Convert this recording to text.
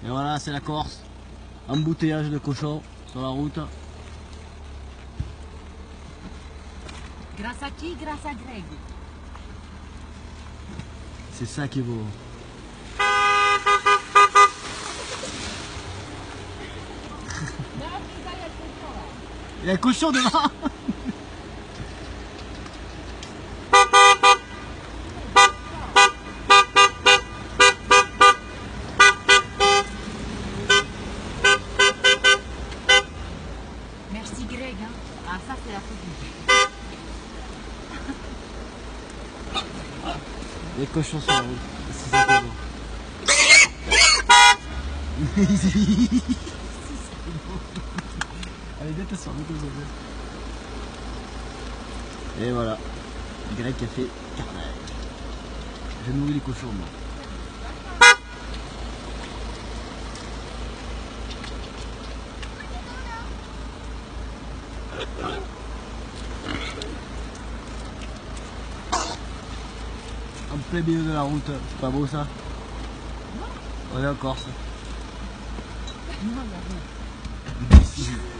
Et voilà, c'est la Corse. Embouteillage de cochons sur la route. Grâce à qui? Grâce à Greg. C'est ça qui est beau. Il y a un cochon devant. Merci Greg. Hein. Ah ça c'est la photo. Les cochons sur la route. C'est ça qui est beau. Allez, déteste-toi, déteste-toi. Et voilà, Greg qui a fait carnage. Je nourris les cochons, moi. En plein milieu de la route, c'est pas beau ça? On est en Corse.